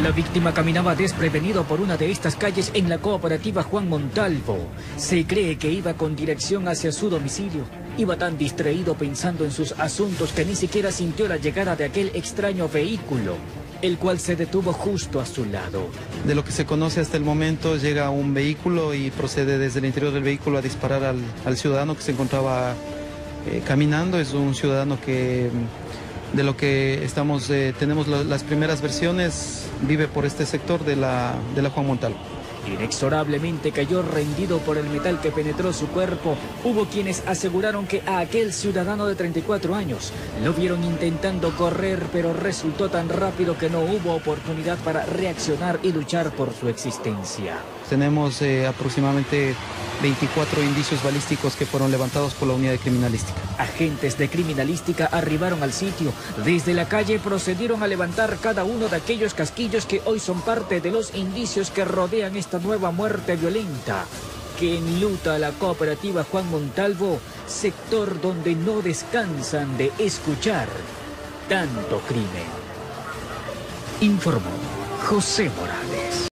La víctima caminaba desprevenido por una de estas calles en la cooperativa Juan Montalvo. Se cree que iba con dirección hacia su domicilio. Iba tan distraído pensando en sus asuntos que ni siquiera sintió la llegada de aquel extraño vehículo, el cual se detuvo justo a su lado. De lo que se conoce hasta el momento, llega un vehículo y procede desde el interior del vehículo a disparar al ciudadano que se encontraba caminando. Es un ciudadano que, de lo que tenemos las primeras versiones, vive por este sector de la Juan Montalvo. Inexorablemente cayó rendido por el metal que penetró su cuerpo. Hubo quienes aseguraron que a aquel ciudadano de 34 años lo vieron intentando correr, pero resultó tan rápido que no hubo oportunidad para reaccionar y luchar por su existencia. Tenemos aproximadamente 24 indicios balísticos que fueron levantados por la unidad de criminalística. Agentes de criminalística arribaron al sitio. Desde la calle procedieron a levantar cada uno de aquellos casquillos que hoy son parte de los indicios que rodean esta nueva muerte violenta que enluta a la cooperativa Juan Montalvo, sector donde no descansan de escuchar tanto crimen. Informó José Morales.